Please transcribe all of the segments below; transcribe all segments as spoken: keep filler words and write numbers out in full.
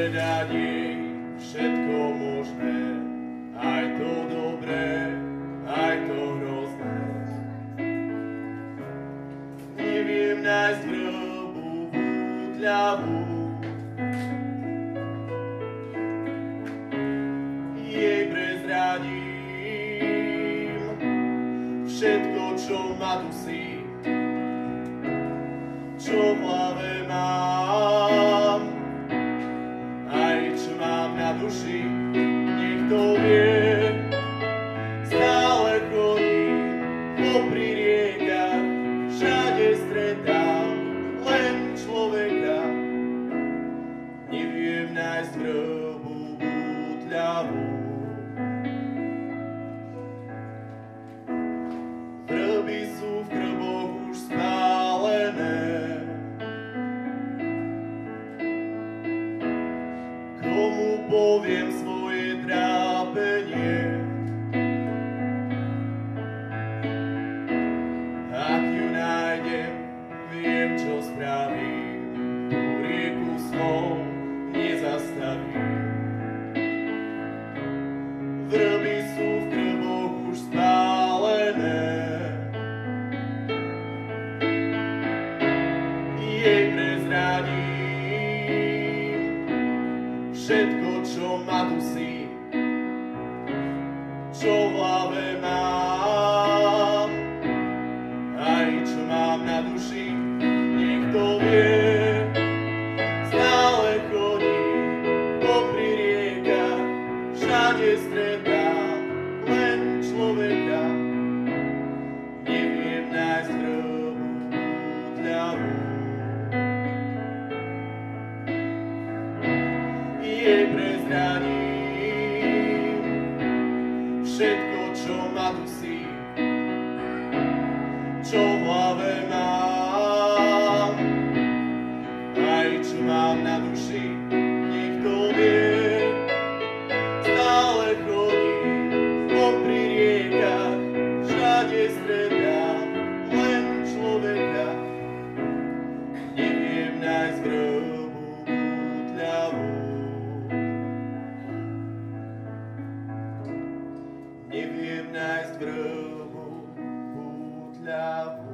povedať jej všetko možné, aj to dobré, aj to hrozné. Neviem nájsť vrbu útľavu, jej prezradím všetko, čo ma dusí, čo v hlave mám, aj čo mám na duši, nech to vie. Stále chodím popri riekach, všade stretám len človeka. Neviem nájsť vrbu útľavu. Vrby sú v krboch už spálené, komu poviem svoje trápenie? Ak ju nájdem, viem, čo spravím, tú rieku snov nezastavím. Vrby sú v krboch už spálené, jej prezradím všetko, čo ma dusí, čo v hlave mám, aj čo mám na duši, nech to vie. Stále chodím popri riekach, všade stretám len človeka. Neviem nájsť vrbu útľavu. Jej prezradím všetko, čo ma dusí, čo v hlave mám, aj čo mám na duši, nech to vie. Stále chodím popri riekach, všade stretám len človeka. Neviem nájsť vrbu útľavu. Neviem nájsť vrbu útľavu.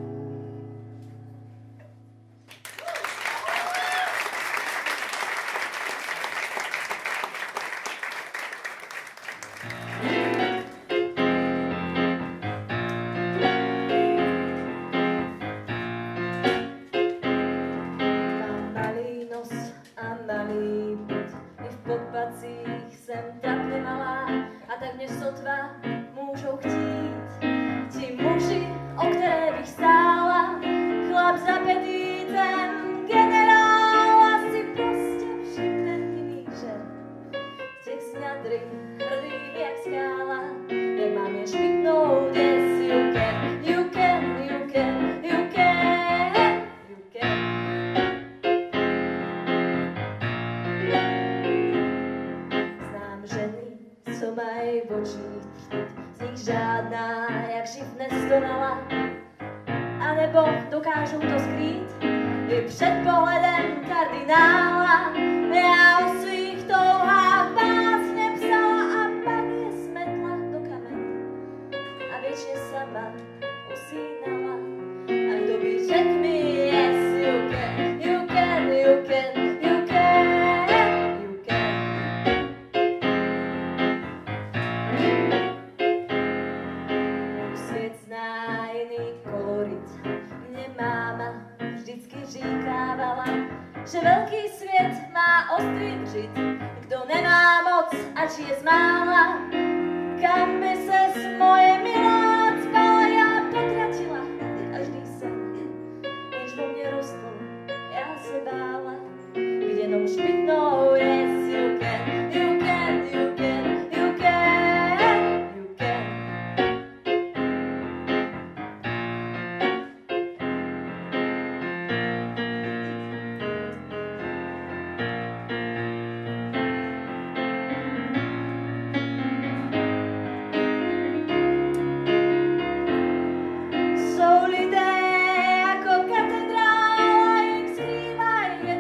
Mám malý nos a malý byt, i v podpacích sem tak nemalá, a tak dnes sotva môžu chtít. Ti muži, o ktoré bych stála, chlap za petítem, generál, asi proste všimne mi, že těch sňadry hrdý jak skála, nemám je špitnout, yes you can, you can, you can, you can, you can. Znám ženy, co mají v očích chtít, z nich žádná jak živ nestonala, anebo dokážou to skrýt i před pohledem kardinála. Já o svých touhách básně psala a pak je smetla do kamene a věčně sama usínala. A kdo by řekl mi, yes you can, you can, you can, you can, you can. Svět zná jiný kolorit, mě máma vždycky říkávala, že velký svět má ostrý dřit, kdo nemá moc, ať je zmála. Kam by ses moje milá cpala, já potratila každý sen, jenž vo mně rostl, já se bála, být jenom špitnou, yes you can, you can, you can, you can, you can. Jsou lidé jako katedrála, jich skrývají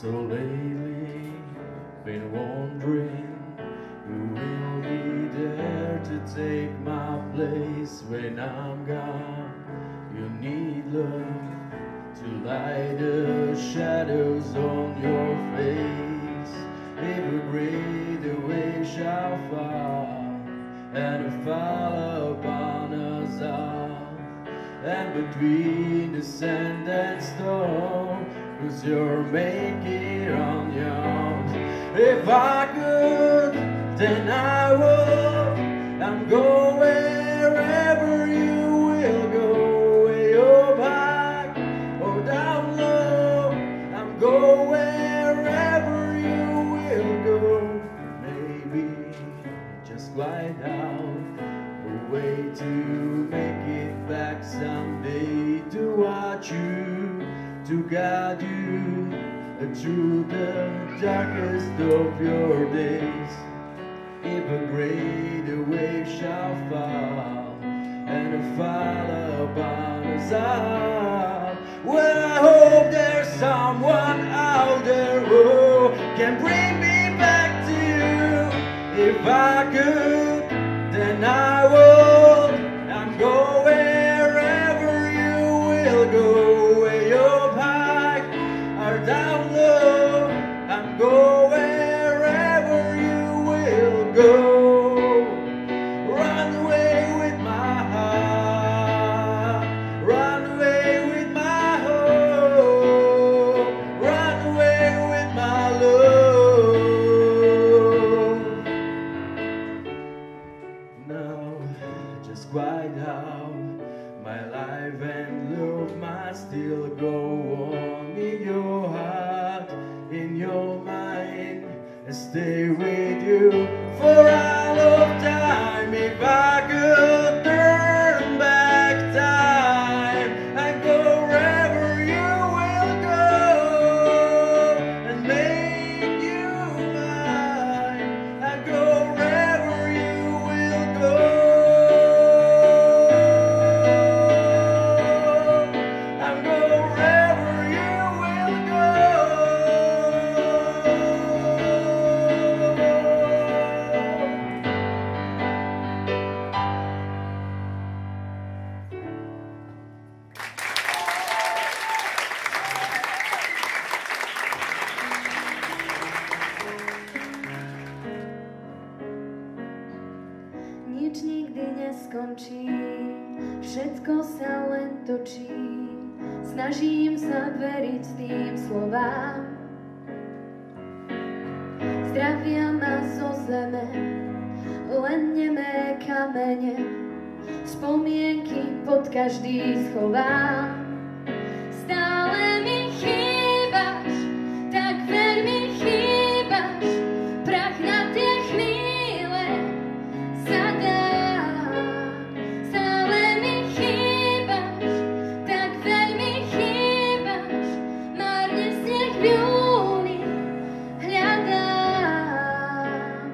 So lately, been wondering who will be there to take my place when I'm gone. You need love to light the shadows on your face. Every gray the wave shall fall, and a fall upon us all. And between the sand and stone, 'cause you're making it on your own. If I could, then I would. I'm going wherever you will go, way up high or down low. I'm going wherever you will go. Maybe just glide down a way to make it back someday, to watch you, to guide you through the darkest of your days. If a great wave shall fall, and a fall upon us all, well, I hope there's someone out there who can bring me back to you. If I could, then I would. I'm going wherever you will go, way up high or down low. I'm going wherever you will go. Run away with my heart, run away with my hope, run away with my love. Now, just quiet out my life and love might still go on in your heart, in your mind, and stay with you for all of time. If I could turn back time, I'd go wherever you will go and make you mine. I'd go wherever you will go. I'd go wherever you will go. Nič nikdy neskončí, všetko sa len točí. Snažím sa veriť tým slovám. Zdravia ma zo zeme, len nemé kamene. Spomienky pod každý schovám. Stále mi chýbaš, tak veľmi chýbaš, prach na tie chvíle sa dá. Stále mi chýbaš, tak veľmi chýbaš, márne sneh v júni hľadám.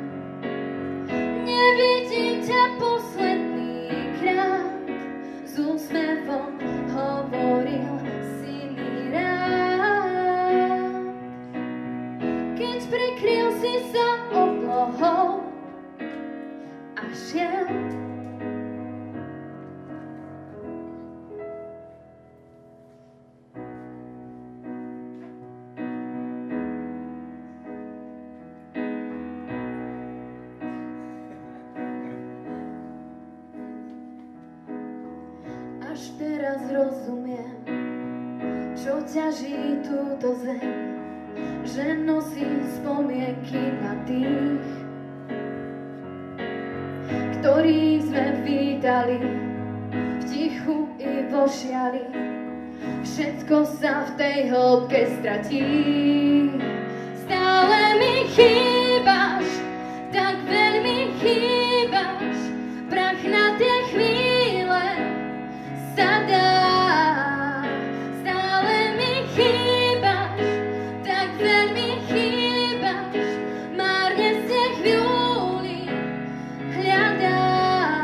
Nevidím ťa posledný krát, s úsmevom hovoril si mi rád. Keď prekryl si sa oblohou a šiel, až teraz rozumiem, čo ťaží túto zem, že nosí spomienky na tých, ktorých sme vítali v tichu i vo šiali. Všetko sa v tej hĺbke stratí. Stále mi chýbaš, tak veľmi chýbaš, prach na tie chvíle sa dá. Stále mi chýbaš, tak veľmi chýbaš, márne sneh v júli hľadám.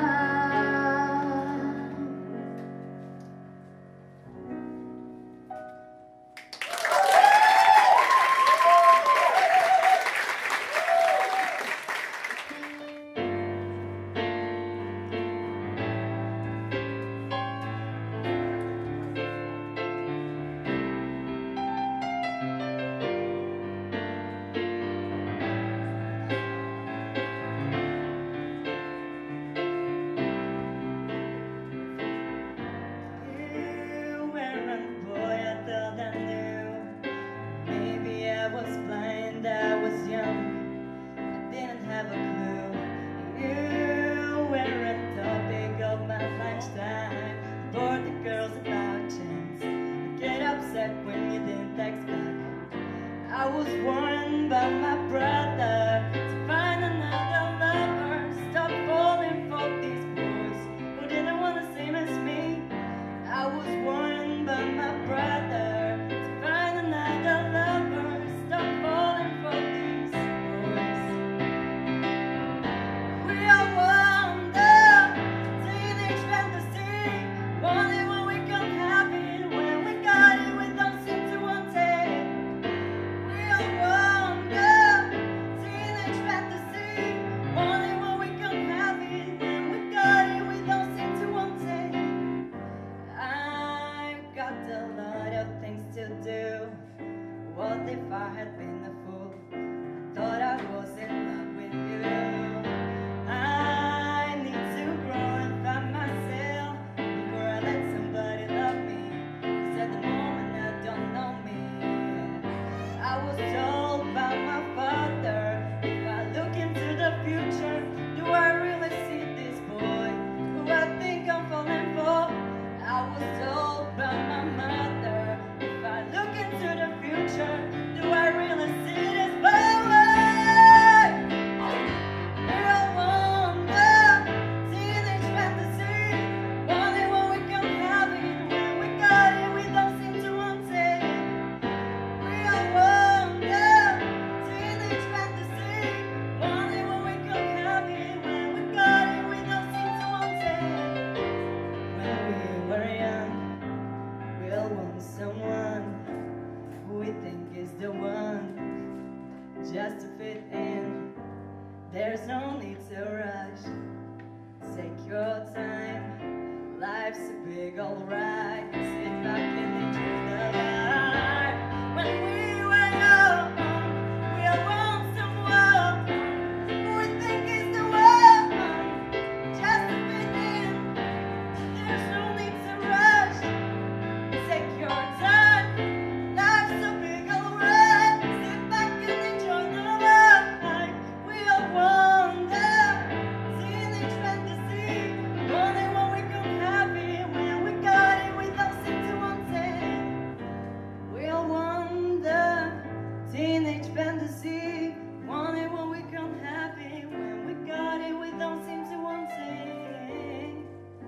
in. There's no need to rush. Take your time. Life's a big old ride. Sit back and enjoy the ride. When we were young, we all want someone who we think is the one, just to fit in. There's no need to rush. Take your time. Life's a big old ride. Sit back and enjoy the ride. We all wonder, teenage fantasy. Wanting what we could have it. When we got it, we don't seem to want it. We all wonder, teenage fantasy. Wanting what we can have it. When we got it, we don't seem to want it.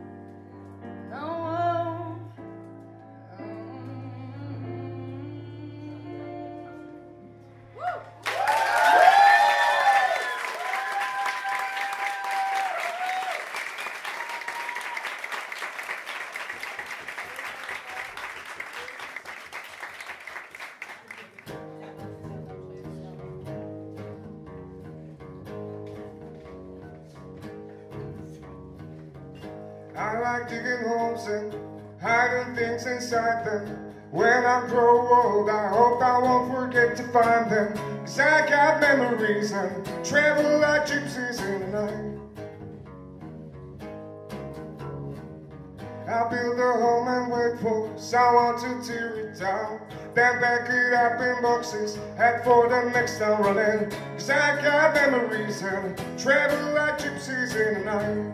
No. I like digging holes and hiding things inside them. When I grow old, I hope I won't forget to find them. Cause I got memories and travel like gypsies in the night. I build a home and wait for someone to tear it down. Then pack it up in boxes, head for the next town running. Cause I got memories and travel like gypsies in the night.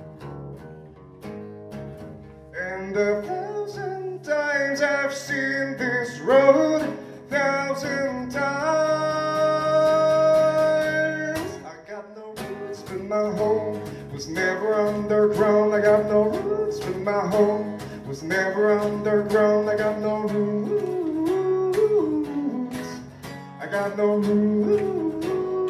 And a thousand times I've seen this road, thousand times. I got no roots, but my home was never underground. I got no roots, but my home was never underground. I got no roots. I got no roots.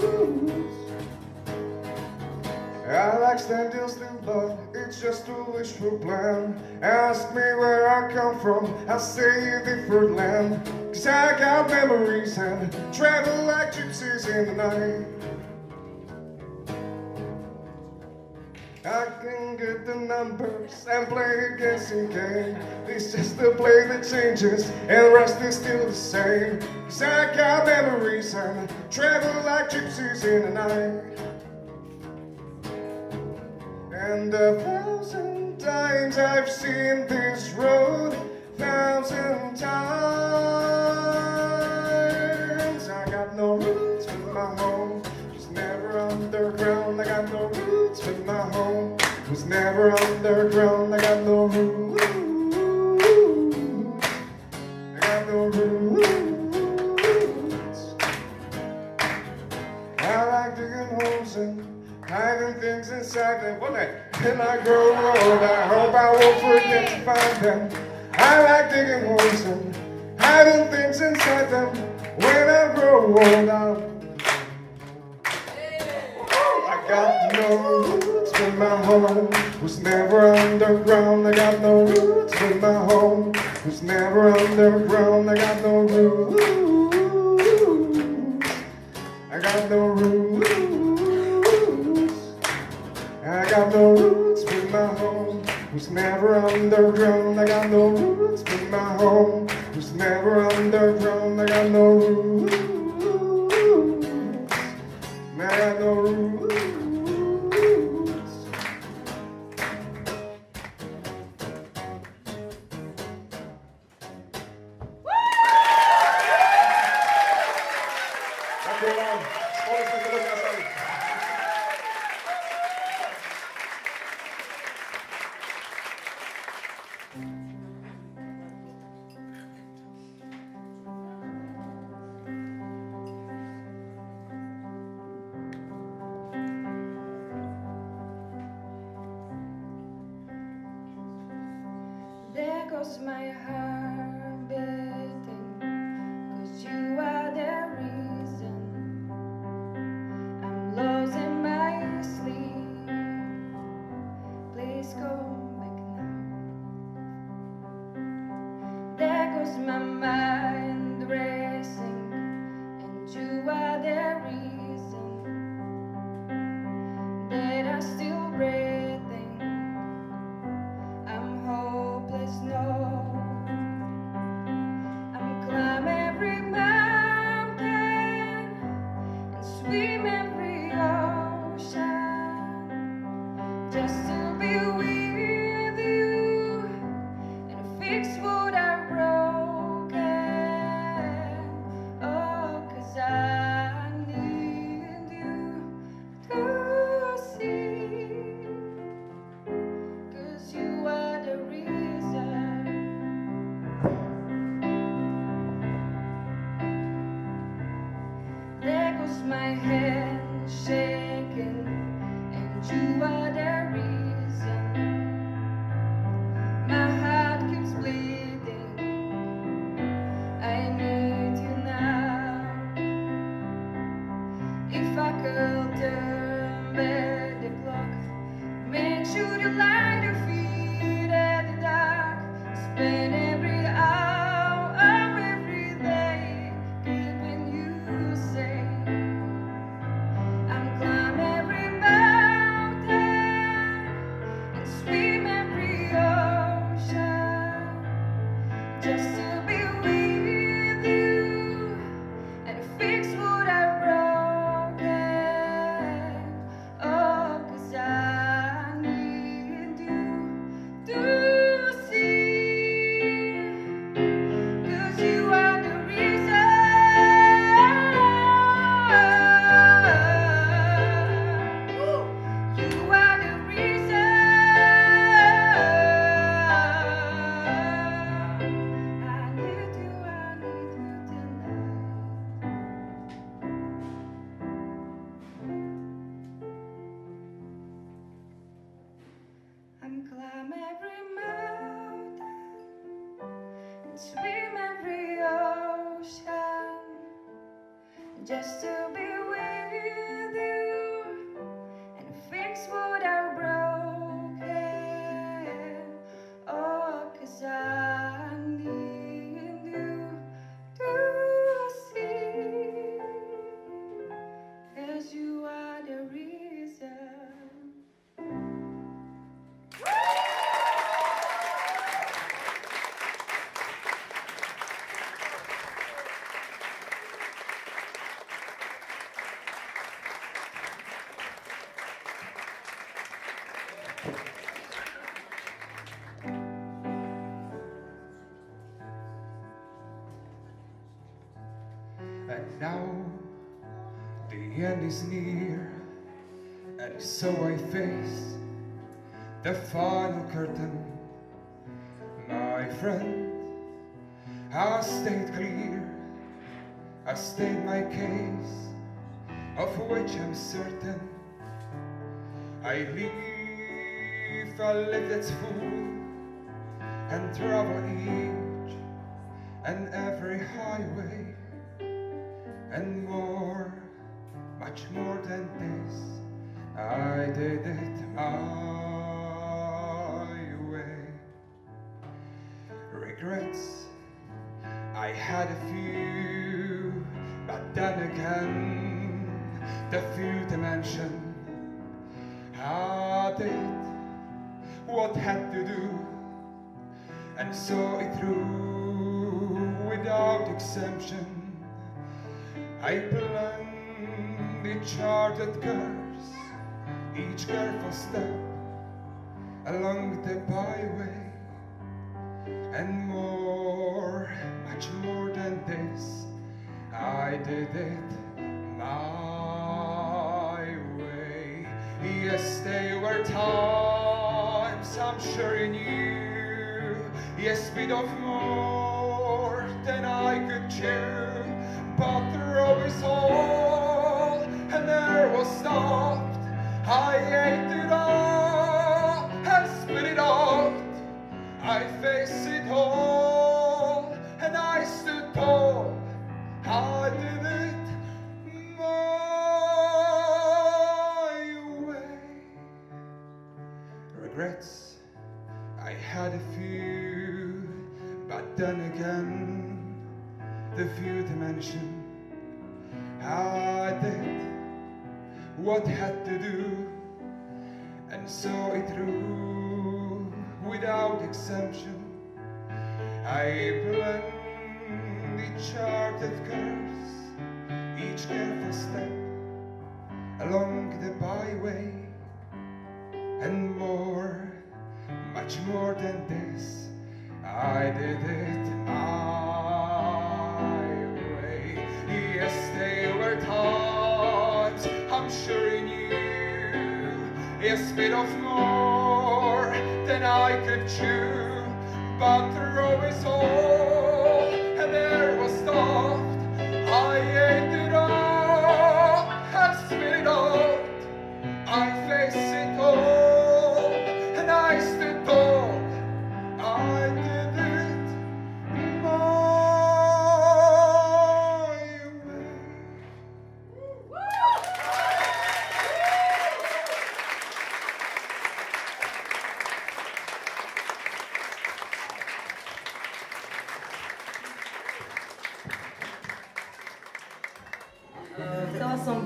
I like standing still, but it's just a wishful plan. Ask me where I come from, I'll say a different land. Cause I got memories and travel like gypsies in the night. I can get the numbers and play a guessing game. It's just a play that changes and rest is still the same. Cause I got memories and travel like gypsies in the night. And a thousand times I've seen this road, thousand times. I got no roots, but my home was never underground. I got no roots, but my home was never underground. I got no roots. I got no roots. I like digging holes and hiding things inside them. When I, when I grow old, I hope I won't forget to find them. I like digging holes and hiding things inside them. When I grow old, I'll... I got no roots, but my home was never underground. I got no roots, but my home was never underground. I got no roots. I got no roots. I got no roots, but my home was never underground. I got no roots, but my home was never underground. I got no roots. I got no roots. There goes my heart beating, 'cause you are the reason I'm losing my sleep. Please come back now. There goes my mind racing, and you are the reason buckle, turn back the clock. Make sure you light your feet at the dark. Spend every hour of every day keeping you safe. I'm climb every mountain and swim every ocean just to be with you and fix what I've broken. Oh, 'cause I need you to see, 'cause you are the reason. You are the reason. I need you, I need you tonight. I'm climb every mountain and swim every ocean just to be with you and fix what I've broken. Oh, 'cause I need you to see, 'cause you are the reason. And now the end is near, and so I face the final curtain. My friend, I stayed clear, I stayed my case, of which I'm certain. I live a life that's full, and travel each and every highway, and more, much more than this, I did it my way. Regrets, I had a few, but then again, the few to mention, I did what had to do, and saw it through without exemption. I planned each charted course, each careful step along the byway, and more, much more than this, I did it my way. Yes, there were times I'm sure you knew, yes, bit of more than I could chew. But the road is whole, and there was stopped. I ate it all and spit it out. I faced it all, and I stood tall. I did it my way. Regrets, I had a few, but then again, the few to mention, I did what had to do, and saw it through without exemption. I planned each charted course, each careful step along the byway, and more, much more than this, I did it my way. Yes, there were times I'm sure you knew, yes, bit of more than I could chew. But the road is whole, and there was stopped. I ate it all and spit it out. I faced it all, and I stood tall. I did it my way.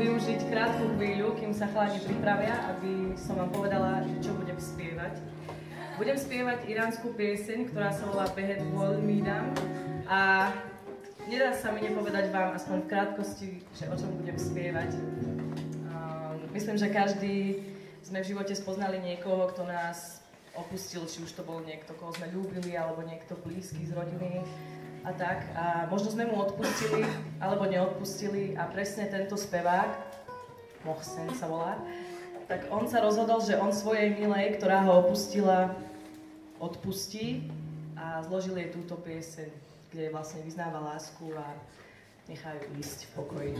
využiť krátku chvíľu, kým sa chalani pripravia, aby som vám povedala, čo budem spievať. Budem spievať iránsku pieseň, ktorá sa volá Behet Vol Midam a nedá sa mi nepovedať vám aspoň v krátkosti, že o čom budem spievať. Um, myslím, že každý sme v živote spoznali niekoho, kto nás opustil, či už to bol niekto, koho sme ľúbili, alebo niekto blízky z rodiny a tak. A možno sme mu odpustili, alebo neodpustili a presne tento spevák, Mohsen sa volá, tak on sa rozhodol, že on svojej milej, ktorá ho opustila, odpustí a zložil jej túto pieseň, kde vlastne vyznáva lásku a nechá ju ísť v pokoji.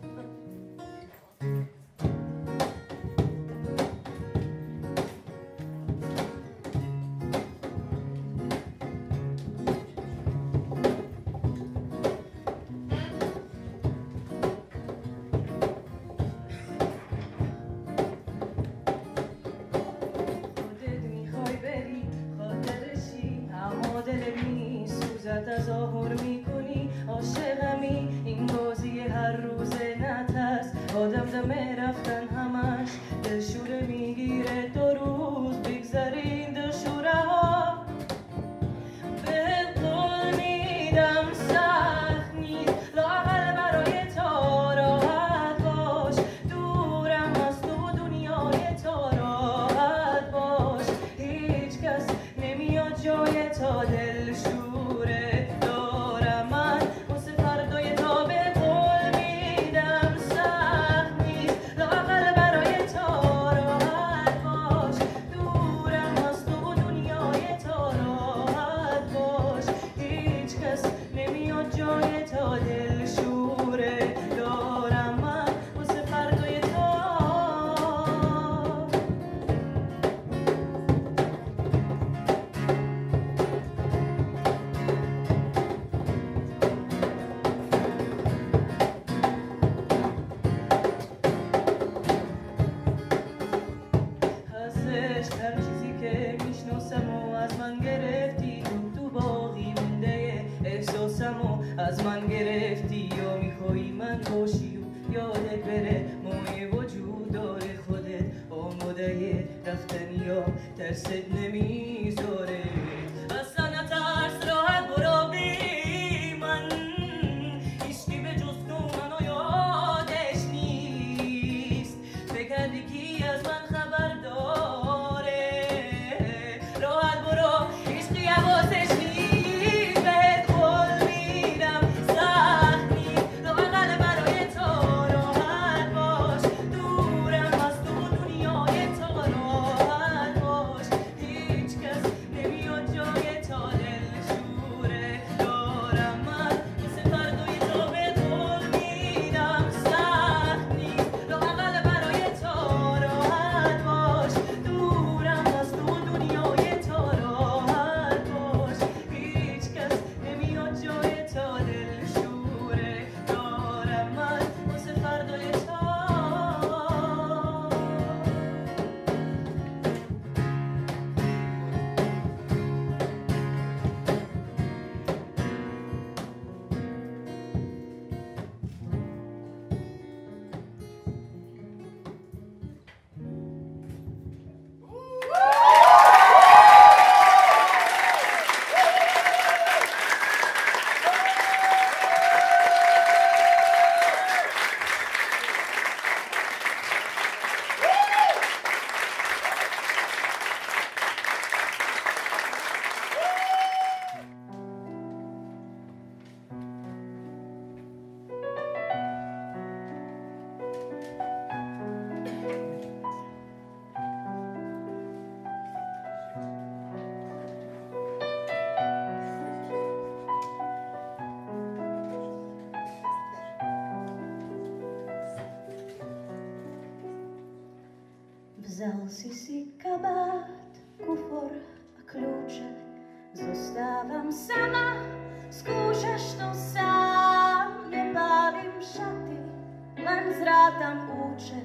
تظاهر میکنی عاشقمی این بازی هر روز نترس آدم دمه رفتن همش دلشوره میگیره دو روز بگذارین دلشوره ها به قول میدم سخت نیست لااقل برای تو راحت باش دورم از تو دنیای تو راحت باش هیچ کس نمیاد جای تو دلشوره از من گرفتی یا میخوایی من باشی و یادت بره موی وجود داره خودت آماده رفتنی یا ترست نمیذاره اصلا نترس راحت برو بی من هیچکی به جز تو منو یادش نیست فکر کی از من خبر داره راحت برو هیچکی حواسش نیست Vzal si si kabát, kufor a kľúče, zostávam sama, skúšaš to sám, nebálim šaty, len zrátam účet.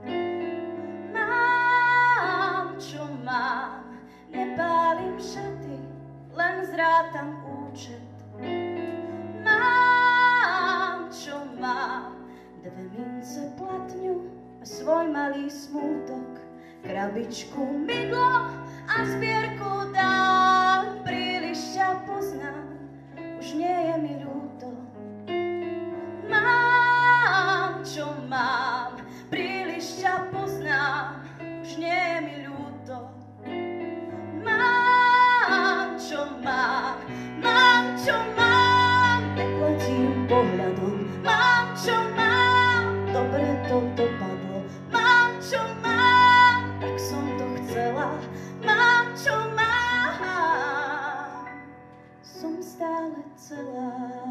Mám, čo mám, nebálim šaty, len zrátam účet. Mám, čo mám, dve mince plat svoj malý smútok, krabičku, mydlo a zbierku dám. Príliš ťa poznám, už nie je mi ľúto. Mám, čo mám, príliš ťa poznám, už nie je mi ľúto. Mám, čo mám, mám, čo mám, nepletím pohľadom. Mám, čo mám, dobre to dopadlo. Mám, čo mám, tak som to chcela. Mám, čo mám, som stále celá.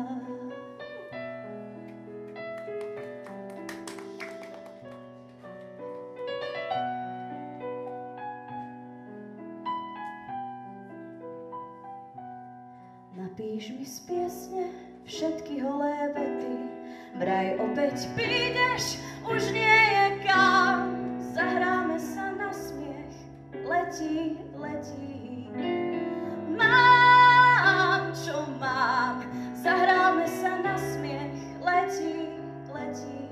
Napíš mi z piesne všetky holé vety, vraj opäť prídeš, už nie je kam. Zahráme sa na smiech, letí, letí. Mám, čo mám, zahráme sa na smiech, letí, letí.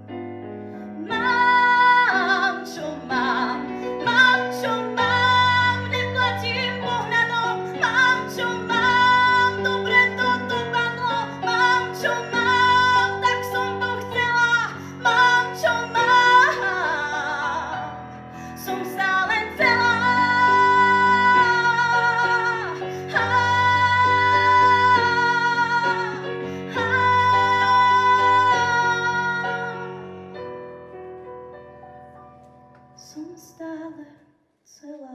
Mám, čo mám, mám, čo mám, neplatím pohľadom. Mám, čo mám, dobre to dopadlo. Mám, čo mám, tak som to chcela. Mám, čo mám, som stále celá. Som stále celá.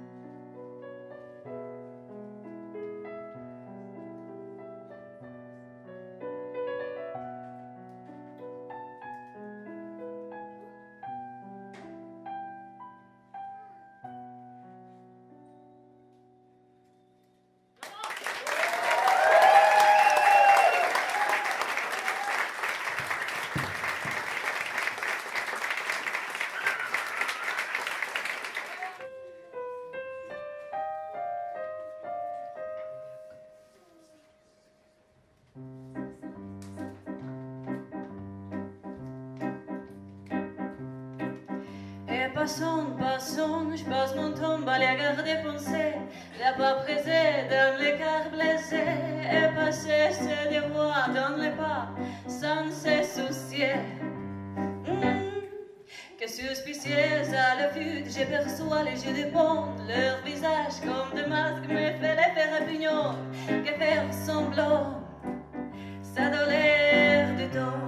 Et passons, passons, je passe mon temps à la gare des pensées, la pas pressée dans les cars blessés. Et passer, c'est des voix dans les pas, sans se soucier. Mmh. Que suspicieuse à la vue, je perçois les yeux des ponts, leur visage comme des masques me fait l'effet répugnant. Que faire semblant, ça donne l'air du temps.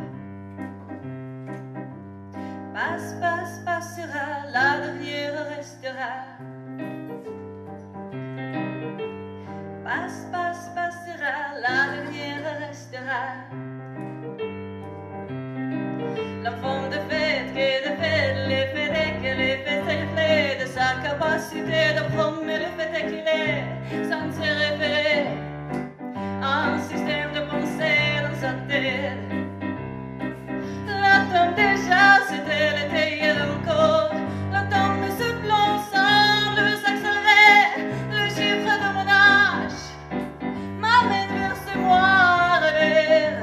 Passe, passe, passera, la dernière restera. Passe, passe, passera, la dernière restera. L'enfant de fête, qui de fête, l'effet dès que l'effet c'est reflet de sa capacité de prendre le fait qu'il est, sans se référer à un système de pensée dans sa tête. L'automne déjà, c'était l'été hier encore. L'automne mais ce plan semble s'accélérer. Le chiffre de mon âge m'amène vers ce mois rêver.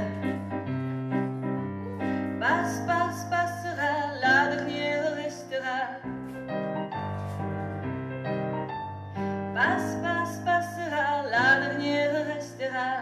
Passe, passe, passera, la dernière restera. Passe, passe, passera, la dernière restera.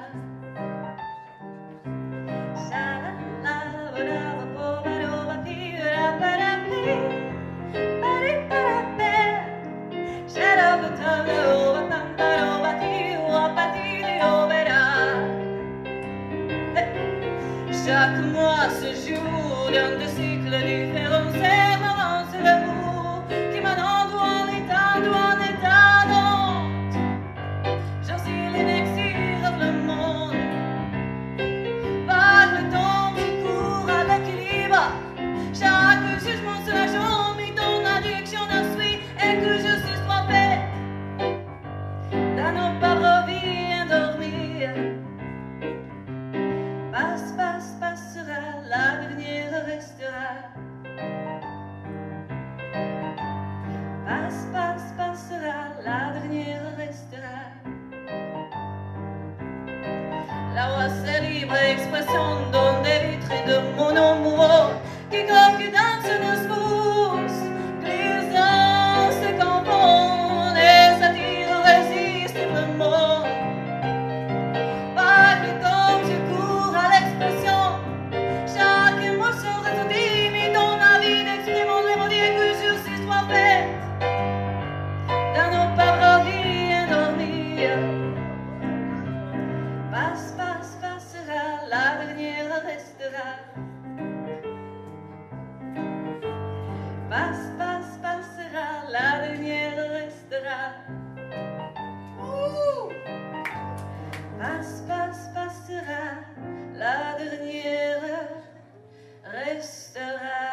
Chaque mois se joue dans des cycles différents, c'est marrant, c'est l'amour qui maintenant doit en état, doit en état d'honte. J'oscille inexorablement par le temps qui court à l'équilibre. Chaque jugement sur la jambe me donne la direction d'un suite et que je suis frappé dans nos pauvres vies endormies. Passe, passe, passera, la dernière restera. Passe, passe, passera, la dernière restera. La voix c'est libre expression donne des vitres de mon amour qui croque dans ce Passe, passe, passera, la dernière restera. Ouh. Passe, passe, passera, la dernière restera.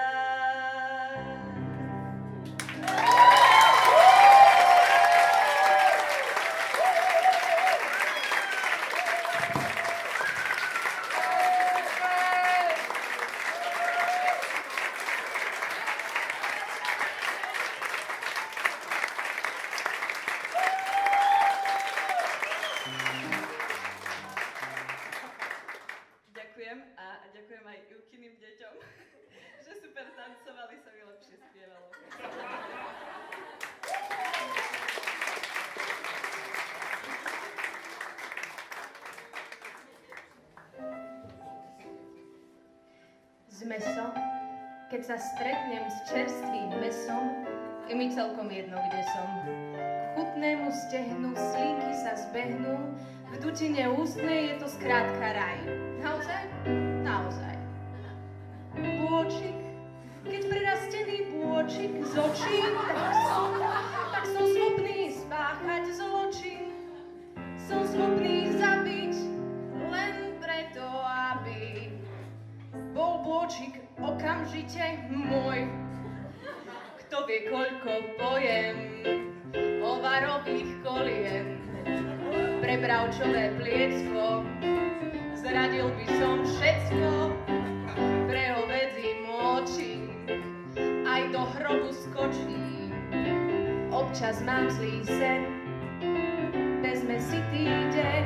Ďakujem a ďakujem aj Ilkyným deťom, že super tancovali, sa mi lepšie spievalo. S mesom, keď sa stretnem s čerstvým mesom, je mi celkom jedno, kde som. K chutnému stehnu slinky sa zbehnú, v dutine ústnej je to skrátka raj. Naozaj? Naozaj. Bôčik, keď prerastený bôčik z očí, tak som, tak som schopný spáchať zločin. Som schopný zabiť len preto, aby bol bôčik okamžite môj. Kto vie, koľko pojem ovarových kolien, pre bravčové pliecko zradil by som všetko, pre hovädzí močím aj do hrobu skočím. Občas mám zlý sen, vezme si týdeň.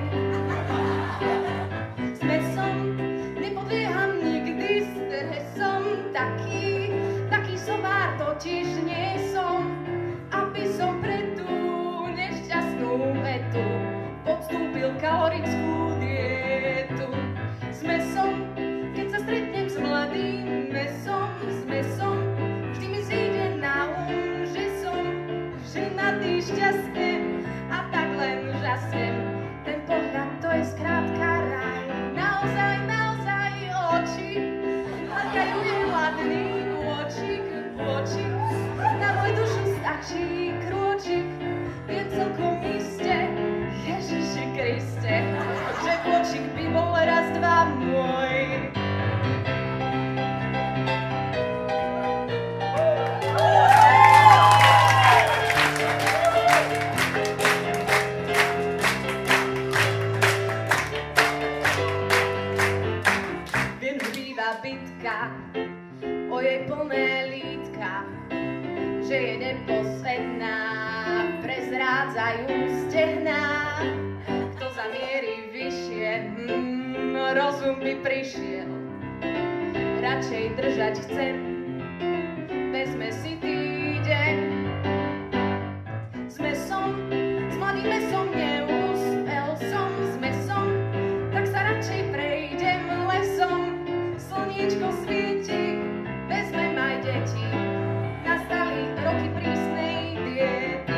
S mesom nepodlieham nikdy stresom, taký, taký somár totiž nie som, aby som pre tú nešťastnú vetu podstúpil kalorickú dietu. S mesom, keď sa stretnem s mladým mesom, s mesom, vždy mi zíde na um, že som ženatý šťastne a tak len žasnem. Ten pohľad, to je skrátka raj. Naozaj, naozaj oči hľadajú jej hladný bôčik, bôčik. Na môj dušu stačí krôčik, viem celkom iste, Ježiši Kriste, že bôčik by bol raz, dva môj. Viem, že býva bitka o jej plné lítka, že je neposledná, prezrádzajú stehná. Kto zamierí vyššie, hmm, rozum by prišiel. Radšej držať chcem, vezme si týdeň. S mesom, s mladým mesom neúspel som, s mesom, tak sa radšej prejdem lesom. Slniečko svieti, vezmem aj deti, nastali roky prísnej diety.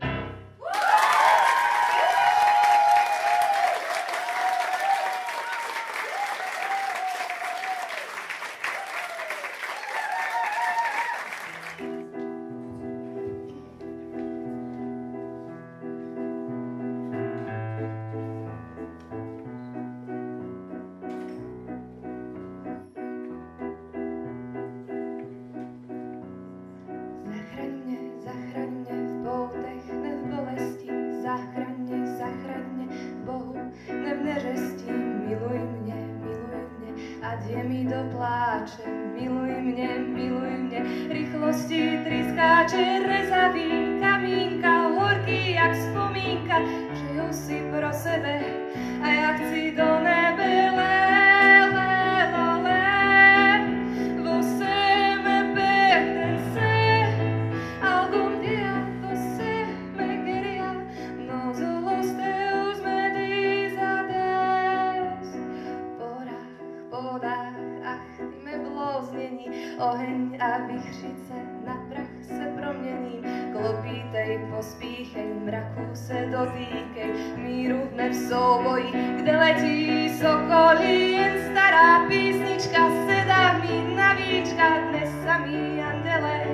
Miluj mne, miluj mne, rýchlosti tryskáče, rezavý kamínka, horký jak spomínka, že ju si pro sebe a ja chci do nebe, le, le, le, le. Você me pertence, algún día você me quería, no solo teus me diz adeus. Porách, podách, ach, ty me bloznění, oheň a vichřice na prach se promění. Klopítej, pospíchej, mraku se dotýkej, míru dne v souboji, kde letí sokolí. Jen stará písnička se dá mi na víčka, dnes samý andele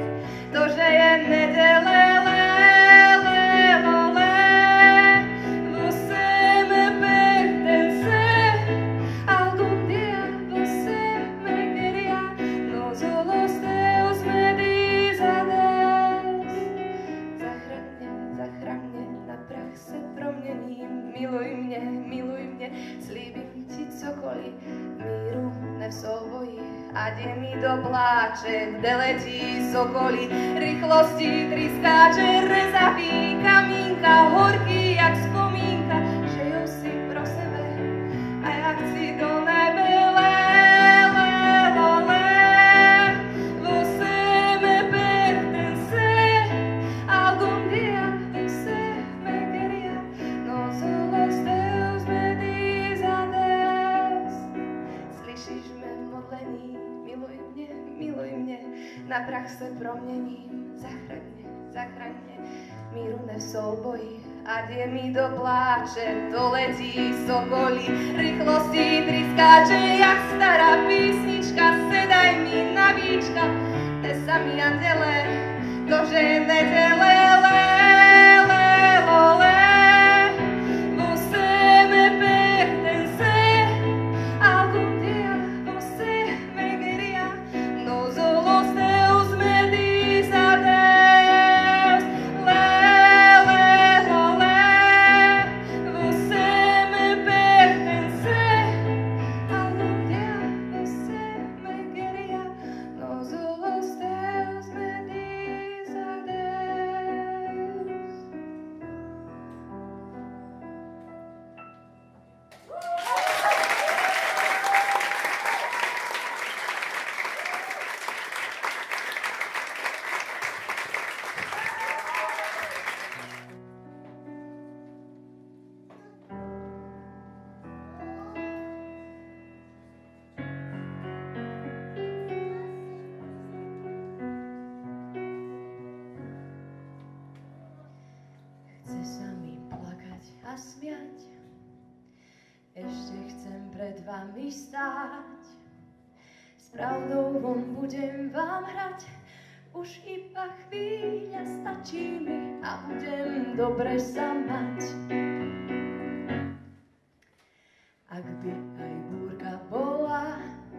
to, že je nedele, le, le, lo, le. Você me pertence, algún día você me quería, no solo Deus me diz adeus. Zachraň mě, zachraň mě, na prach se proměním, miluj mě, miluj mě, slíbím ti cokoliv, míru ne v souboji, ať je mi do pláče, kde letí sokoly, rýchlosti tryskáče, rezavý kamínka, horký jak vzpomínka, že ju si pro sebe a ja chci do nebe, le, le, lo, le. Você me pertence, algún día você me quería, no solo Deus me diz adeus. Slyšíš mé modlení, miluj mě, miluj mě, na prach se proměním, zachraň mě, zachraň mě, míru ne v souboji, ať je mi do pláče, to letí sokoly, rýchlosti tryskáče, jak stará písnička, sedaj mi na víčka, te sami andele, to, že je nedele, le, le, lo, le. Você me pertence, algún día você me quería, no solo Deus me diz adeus, le, le, lo, le. Você me pertence, algún día você me quería, no solo Deus me diz adeus. Chce sa mi plakať a smiať, ešte chcem pred vami stáť. S pravdou von budem vám hrať, už iba chvíľa stačí mi a budem dobre sa mať. Ak by aj búrka bola,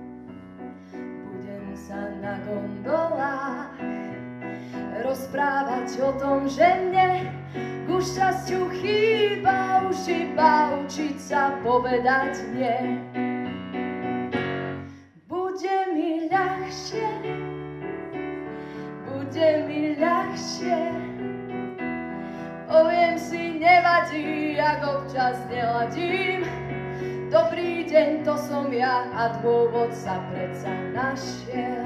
budem sa na gondolách rozprávať o tom, že mne ku šťastiu chýba už iba učiť sa povedať nie. Bude mi ľahšie, bude mi ľahšie, poviem si nevadí, ak občas neladím. Dobrý deň, to som ja a dôvod sa predsa našiel.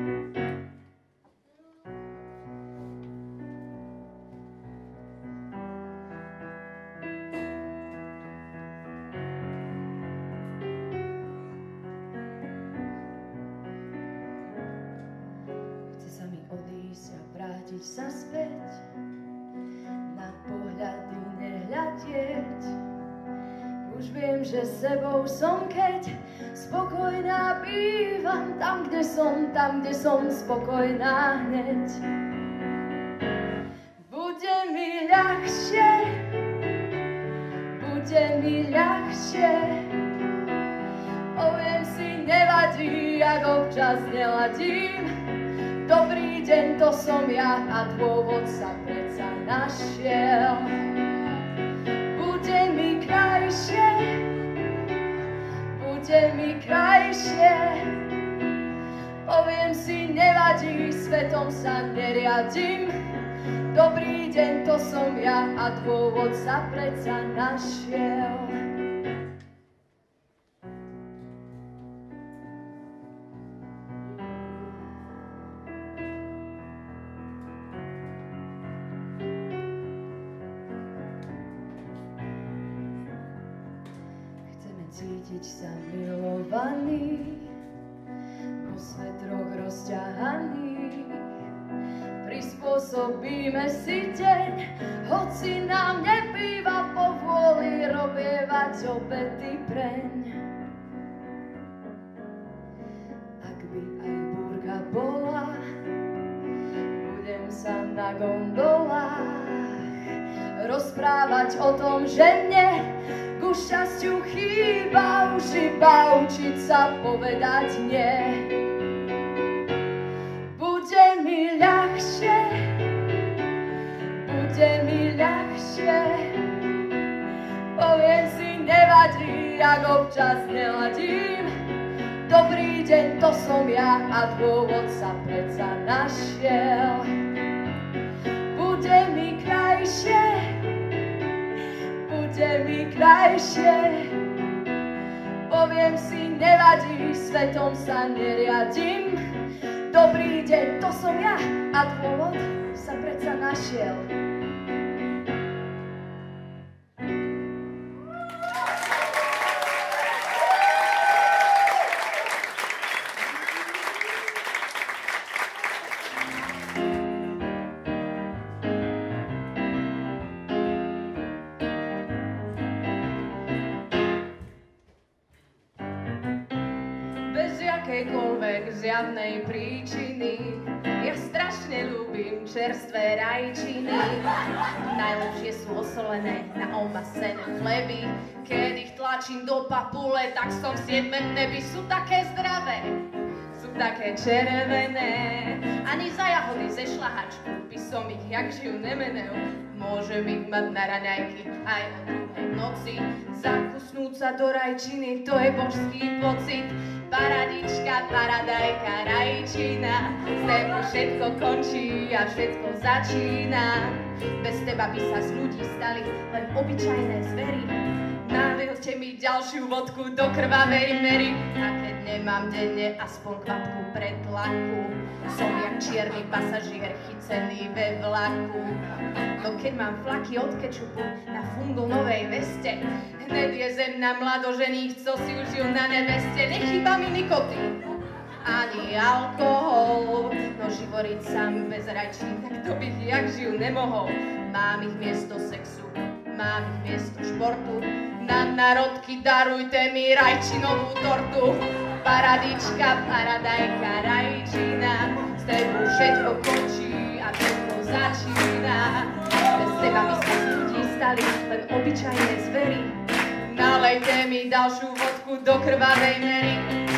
Vrátiť sa späť, na pohľady nehľadieť. Už viem, že sebou som, keď spokojná bývam, tam, kde som, tam, kde som spokojná hneď. Bude mi ľahšie, bude mi ľahšie, poviem si nevadí, ak občas neladím. Dobrý deň, to som ja a dôvod sa predsa našiel. Bude mi krajšie, bude mi krajšie, poviem si nevadí, svetom sa neriadím. Dobrý deň, to som ja a dôvod sa predsa našiel. Cítiť sa milovaný, vo svetroch rozťahaný. Prispôsobíme si deň, hoci nám nebýva po vôli robievať obety preň. Ak by aj búrka bola, bude Budem sa na gondolách rozprávať o tom, že mne ku šťastiu chýba už iba učiť sa povedať nie. Bude mi ľahšie, bude mi ľahšie, poviem si nevadí, ak občas neladím. Dobrý deň, to som ja a dôvod sa predsa našiel. Bude mi krajšie, bude mi krajšie, poviem si nevadí, svetom sa neriadím. Dobrý deň, to som ja a dôvod sa predsa našiel. Akejkoľvek zjavnej príčiny. Ja strašne ľúbim čerstvé rajčiny. Najlepšie sú osolené na omasené chleby. Keď ich tlačím do papule, tak som siedme neby. Sú také zdravé, sú také červené. Ani za jahody ze šlahačku by som ich jak živ nemenel. Môžem ich mať na raňajky aj o druhej noci. Zakusnúť sa do rajčiny, to je božský pocit. Paradička, paradajka, rajčina, s tebou všetko končí a všetko začína. Bez teba by sa z ľudí stali len obyčajné zvery. Nalilte mi ďalšiu vodku do krvavej mery. A keď nemám denne aspoň kvapku pretlaku, som jak čierny pasažier chycený ve vlaku. No keď mám flaky od kečupu na fungo novej veste, hned je zem na mladožených, co si užijú na neveste. Nechýba mi nikotín, ani alkohol, no živoriť sám bez rajčín, tak to bych jak žijú nemohol. Mám ich miesto sexu, mám ich miesto športu, na narodky darujte mi rajčinovú tortu. Paradička, paradajka, rajčina, s tebou všetko končí a všetko začína. Bez teba by sa z ľudí stali len obyčajné zvery. Nalejte mi ďalšiu vodku do krvavej mery.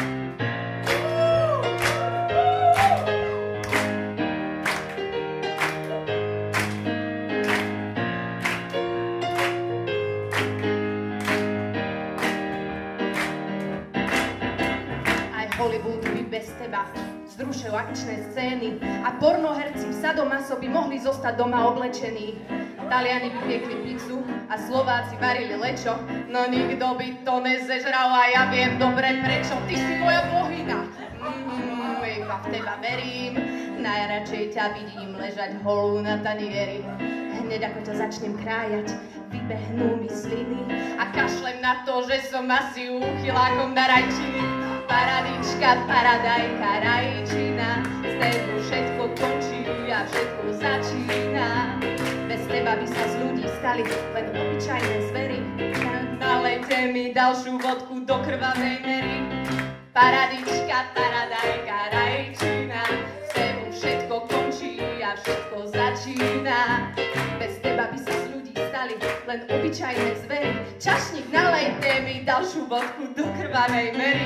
Hollywood by bez teba zrušil akčné scény a pornoherci v sadomaso by mohli zostať doma oblečení. Taliani by piekli pizzu a Slováci varili lečo, no nikto by to nezežral a ja viem dobre prečo. Ty si moja bohyna, mm, iba v teba verím, najradšej ťa vidím ležať holú na tanieri. Hneď ako ťa začnem krájať, vybehnú mi sliny a kašlem na to, že som asi úchylákom na rajčiny. Paradička, paradajka, rajčina, s tebou všetko končí a všetko začína. Bez teba by sa z ľudí stali len obyčajné zvery. Nalejte mi ďalšiu vodku do krvavej mery. Paradička, paradajka, rajčina, s tebou všetko končí a všetko začína. Bez teba by sa z ľudí stali len obyčajné zvery. Čašník, nalejte mi ďalšiu vodku do krvavej mery.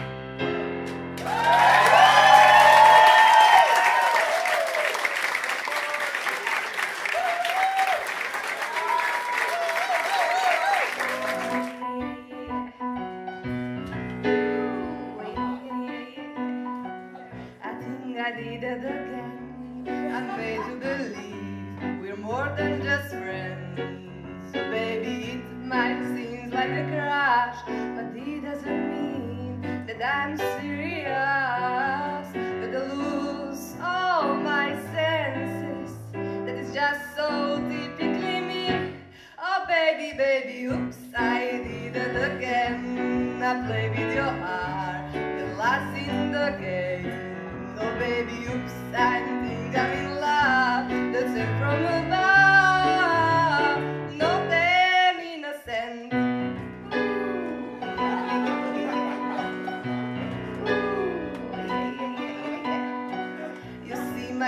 I think I did it again. I'm made to believe we're more than just friends. So baby, it might seem like a crush, but it doesn't mean that I'm serious.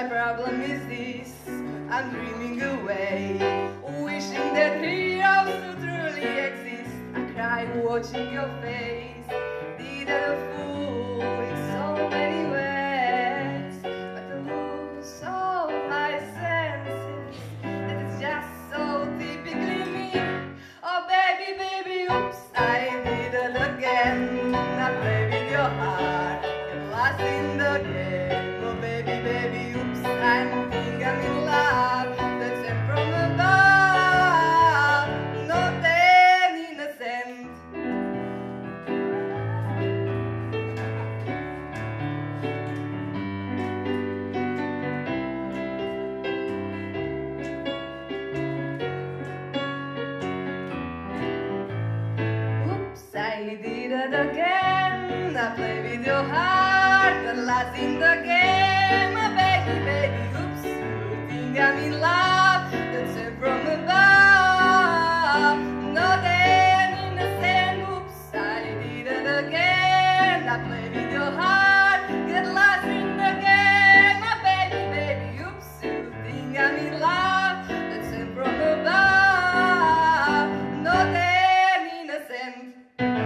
my problem is this, I'm dreaming away, wishing that heroes would truly exist. I cry watching your face, did a fool in so many ways, but to lose all my senses, that is just so typically me. Oh baby, baby, oops, I did it again. I play with your heart, get lost in the game. Oh baby, baby, oops, I'm think I'm in love. That's it from above, not an innocent. Oops, I did it again. I play with your heart, the last in the game. Oh baby, baby, oops, you think I'm in love. That's it from above, not an innocent. Oops, I did it again. I play with your heart, get lost in the game. Oh baby, baby, oops, you think I'm in love. That's it from above, not an innocent.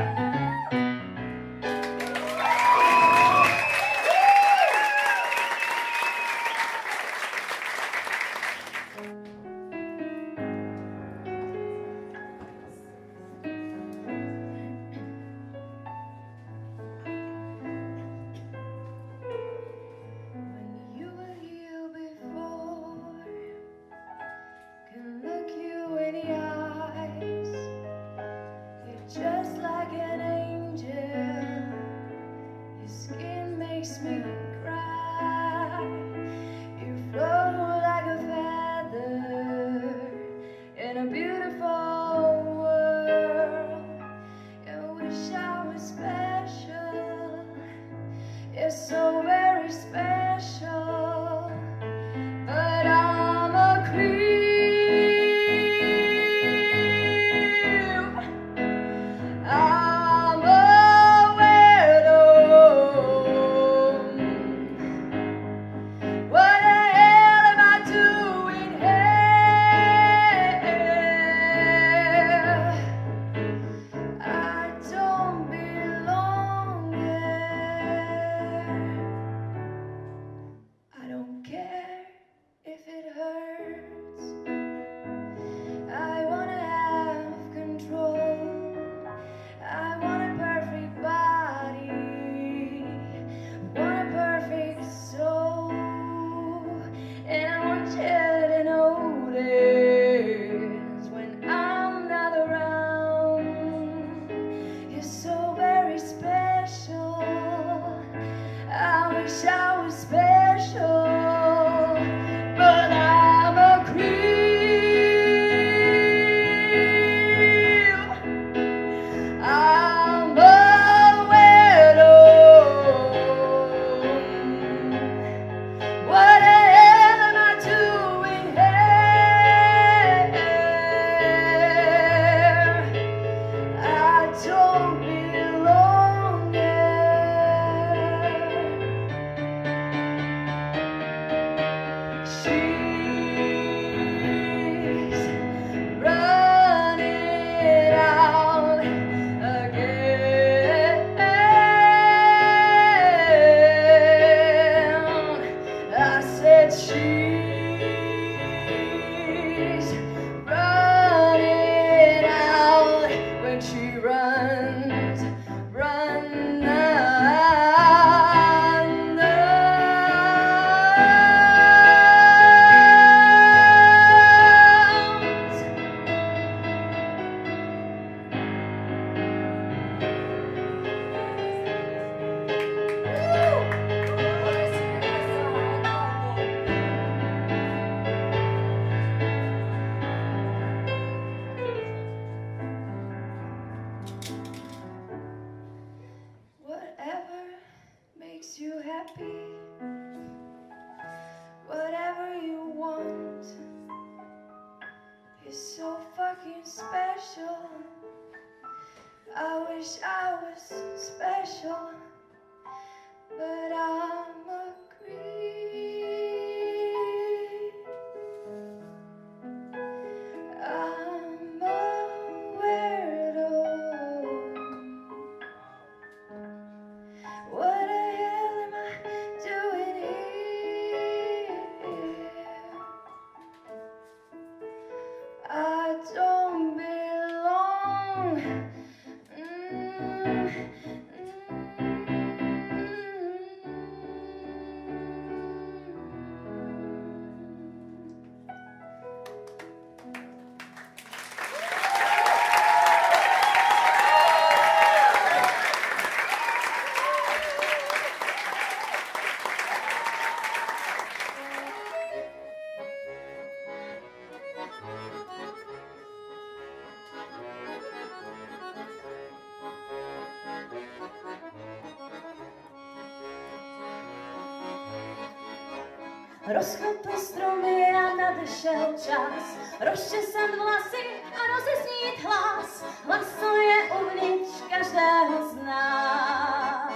When you were here before, can look you in the eyes. You're just like an angel. Your skin makes me cry. You float like a feather in a beautiful world. I wish I was special. You're so very special, but I'm a creep. I'm a weirdo. What the hell am I doing here? I don't belong here. I don't care if it hurts. I wanna have control. I want a perfect body, want a perfect soul, and I want you to notice when I'm not around. You're so very special. I wish I was special, but I'm a creep. I'm a weirdo. What the hell am I doing here? I don't belong here. She's running out again. I said she's running out when she runs, run Whatever makes you happy, whatever you want, you're so fucking special. I wish I was special, but I'm a creep. Rozkvetly stromy a nadešel čas rozčesat vlasy a rozeznít hlas. Hlas, co je uvnitř každého z nás.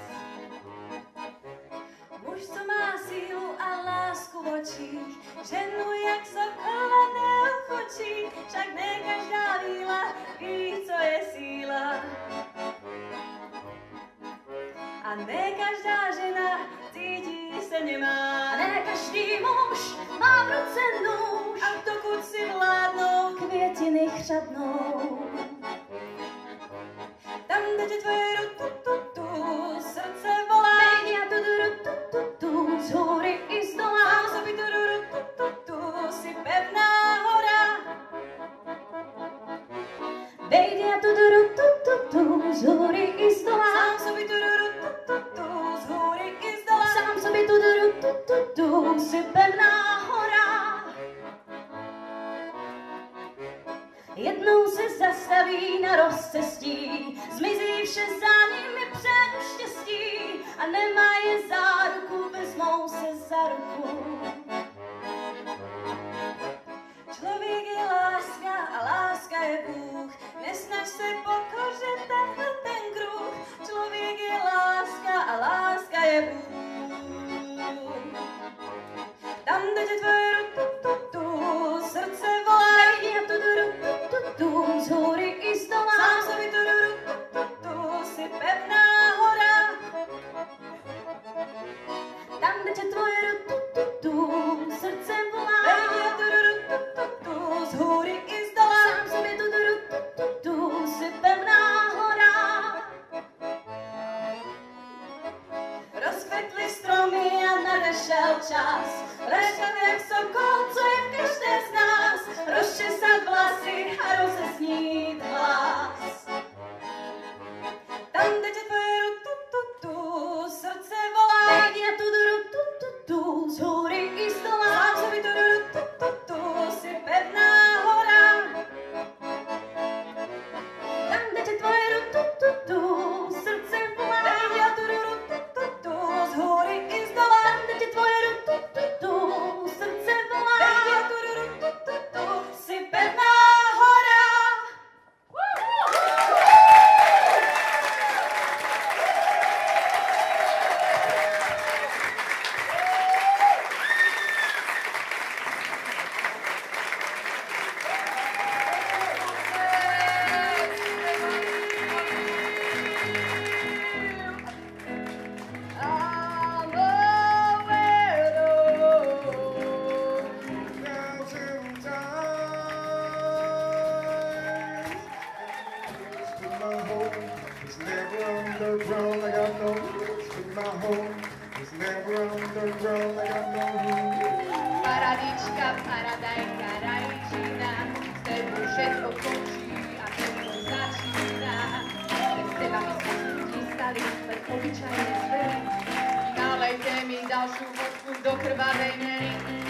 Muž, co má sílu a lásku v očích, ženu jak sokola neochočí, však ne každá víla ví, co je síla. A ne každá žena cítí se nemá, ne každý muž má v ruce nůž, a dokud si vládnou květiny chřadnou. Tam, kde tě tvoje ru-tu-tu-tu, srdce volá, nejdi a tu-du-ru-tu-tu-tu, z hůry i z dola, sám sobě tu-du-ru-tu-tu-tu, si pevná hora. Nejdi a tu-du-ru-tu-tu-tu, z hůry i z dola, sám sobě tu-du-ru-tu-tu-tu, z hůry i z dola, sám sobě tu-du-ru-tu-tu-tu, si pevná hora. Jednou se zastaví na rozcestí, zmizí vše za nimi před štěstí a nemají záruku, vezmou se za ruku. Člověk je láska a láska je Bůh, nesnaž se pokořit tenhle ten kruh. Člověk je láska a láska je Bůh. Tam, kde tě tvoje ru-tu-tu-tu, srdce volá, nejdi a tu-du-ru-tu-tu-tu, z hůry i z dola, sám sobě tu-du-ru-tu-tu-tu, si pevná hora. Tam, kde tě tvoje ru-tu-tu-tu, srdce volá, nejdi a tu-du-ru-tu-tu-tu, z hůry i z dola, sám sobě tu-du-ru-tu-tu-tu, si pevná hora. Rozkvetly stromy a nadešel čas ležet jak sokol, co je v každé z nás, rozčesat vlasy a rozeznít hlas. Tam, kde tě tvoje ru-tu-tu-tu, srdce volá, nejdi a tu-du-ru-tu-tu-tu, z hůry i z dola, sám sobě tu-du-ru-tu-tu-tu, si pevná hora. Tam, kde tě tvoje ru-tu-tu-tu, srdce volá, nejdi a tu-du-ru-tu-tu-tu, z hůry i z dola, tam, kde tě tvoje ru-tu-tu-tu, srdce volá, nejdi a tu-du-ru-tu-tu-tu, si pevná hora. Thousand times. To my home, it's never underground. I got no roots. To my home, it's never underground. I got no roots. Paradička, paradajka, rajčina, z tebe všetko končí a všetko začína. Bez teba my sme ľudí stali, len obyčajné zvery. Nalejte mi ďalšiu vodku do krvavej mery.